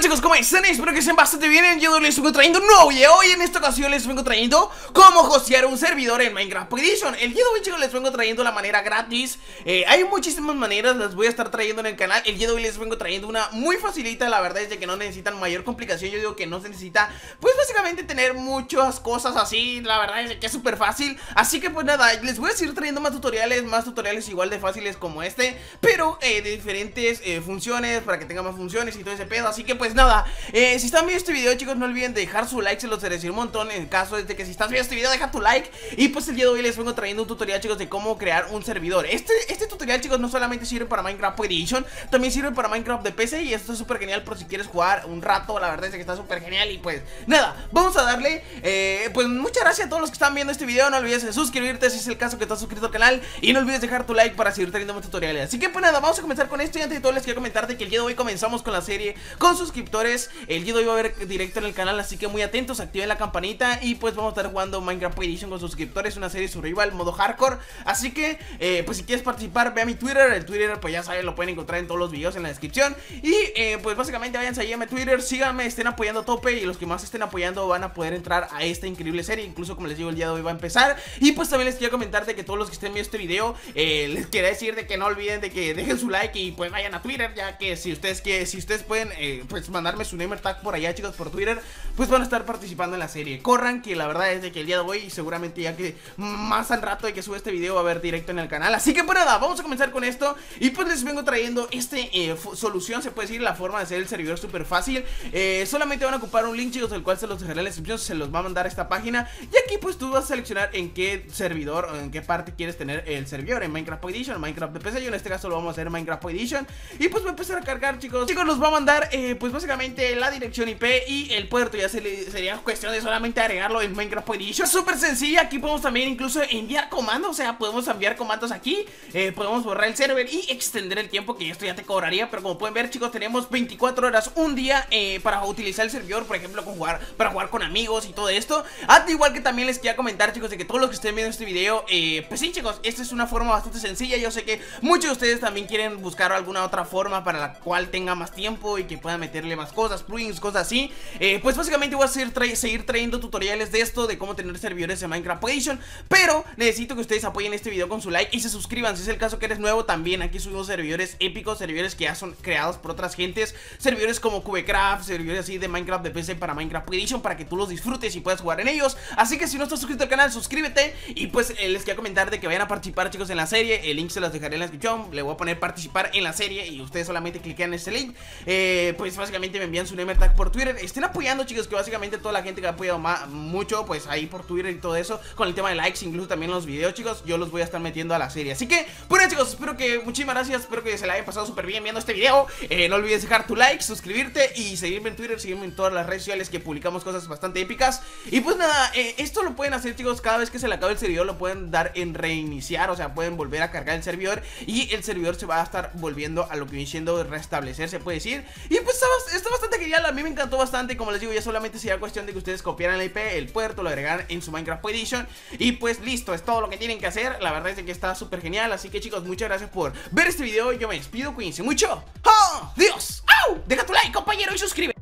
chicos, ¿cómo están? Espero que estén bastante bien. El día de hoy les vengo trayendo un nuevo video. Hoy en esta ocasión les vengo trayendo cómo hostear un servidor en Minecraft Edition. El día de hoy, chicos, les vengo trayendo la manera gratis. Hay muchísimas maneras, las voy a estar trayendo en el canal. El día de hoy les vengo trayendo una muy facilita. La verdad es de que no necesitan mayor complicación. Yo digo que no se necesita, pues básicamente tener muchas cosas así. La verdad es de que es súper fácil. Así que pues nada, les voy a seguir trayendo más tutoriales igual de fáciles como este, pero de diferentes funciones, para que tenga más funciones y todo ese pedo. Así que pues nada, si están viendo este video, chicos, no olviden de dejar su like, se los agradeceré un montón. En el caso de que si estás viendo este video, deja tu like. Y pues el día de hoy les vengo trayendo un tutorial, chicos, de cómo crear un servidor. Este tutorial, chicos, no solamente sirve para Minecraft Edition, también sirve para Minecraft de PC. Y esto es súper genial por si quieres jugar un rato. La verdad es que está súper genial. Y pues nada, vamos a darle. Pues muchas gracias a todos los que están viendo este video. No olvides de suscribirte si es el caso que estás suscrito al canal. Y no olvides dejar tu like para seguir trayendo más tutoriales. Así que pues nada, vamos a comenzar con esto. Y antes de todo les quiero comentarte que el día de hoy comenzamos con la serie con suscriptores. El día de hoy va a haber directo en el canal, así que muy atentos, activen la campanita. Y pues vamos a estar jugando Minecraft Edition con suscriptores, una serie survival, modo hardcore. Así que pues si quieres participar, ve a mi Twitter. El Twitter pues ya saben, lo pueden encontrar en todos los videos en la descripción. Y pues básicamente váyanse ahí a mi Twitter, síganme, estén apoyando a tope. Y los que más estén apoyando van a poder entrar a esta increíble serie. Incluso como les digo, el día de hoy va a empezar. Y pues también les quiero comentar de que todos los que estén viendo este video, les quería decir de que no olviden de que dejen su like y pues vayan a Twitter, ya que si ustedes pueden pues mandarme su name tag por allá, chicos, por Twitter, pues van a estar participando en la serie. Corran, que la verdad es de que el día de hoy, seguramente ya que más al rato de que sube este video, va a haber directo en el canal. Así que pues nada, vamos a comenzar con esto. Y pues les vengo trayendo solución, se puede decir, la forma de hacer el servidor súper fácil. Solamente van a ocupar un link, chicos, el cual se los dejaré en la descripción, se los va a mandar a esta página. Y aquí pues tú vas a seleccionar en qué servidor o en qué parte quieres tener el servidor, en Minecraft Edition, Minecraft de PC. Yo en este caso lo vamos a hacer en Minecraft Edition. Y pues va a empezar a cargar, chicos. Nos va a mandar pues básicamente la dirección IP y el puerto. Ya sería cuestión de solamente agregarlo en Minecraft Edition. Súper sencilla. Aquí podemos también incluso enviar comandos. O sea, podemos enviar comandos aquí. Podemos borrar el server y extender el tiempo, que esto ya te cobraría. Pero como pueden ver, chicos, tenemos 24 horas, un día para utilizar el servidor. Por ejemplo, para jugar con amigos y todo esto. Al igual que también les quería comentar, chicos, de que todos los que estén viendo este video, pues sí, chicos, esta es una forma bastante sencilla. Yo sé que muchos de ustedes también quieren buscar alguna otra forma para la cual tenga más tiempo y que puedan meterle más cosas, plugins, cosas así. Pues básicamente voy a seguir trayendo tutoriales de esto, de cómo tener servidores en Minecraft Edition. Pero necesito que ustedes apoyen este video con su like y se suscriban. Si es el caso que eres nuevo, también aquí subimos servidores épicos, servidores que ya son creados por otras gentes, servidores como Cubecraft, servidores así de Minecraft de PC para Minecraft Edition, para que tú los disfrutes y puedas jugar en ellos. Así que si no estás suscrito al canal, suscríbete. Y pues les quiero comentar de que vayan a participar, chicos, en la serie. El link se los dejaré en la descripción. Le voy a poner participar en la serie y ustedes solamente cliquean en ese link. Pues básicamente me envían su name tag por Twitter. Estén apoyando, chicos, que básicamente toda la gente que ha apoyado mucho, pues ahí por Twitter y todo eso, con el tema de likes, incluso también los videos, chicos, yo los voy a estar metiendo a la serie. Así que, bueno, chicos, espero que, muchísimas gracias, espero que se la hayan pasado súper bien viendo este video. No olvides dejar tu like, suscribirte y seguirme en Twitter, seguirme en todas las redes sociales, que publicamos cosas bastante épicas. Y pues nada, esto lo pueden hacer, chicos, cada vez que se le acabe el servidor lo pueden dar en reiniciar, o sea, pueden volver a cargar el servidor y el servidor se va a estar volviendo a lo que viene siendo restablecer, se puede decir. Y pues está bastante genial, a mí me encantó bastante. Como les digo, ya solamente sería cuestión de que ustedes copiaran la IP, el puerto, lo agregaran en su Minecraft Edition y pues listo, es todo lo que tienen que hacer. La verdad es que está súper genial. Así que, chicos, muchas gracias por ver este video. Yo me despido, cuídense mucho. ¡Adiós! ¡Au! Deja tu like, compañero, y suscríbete.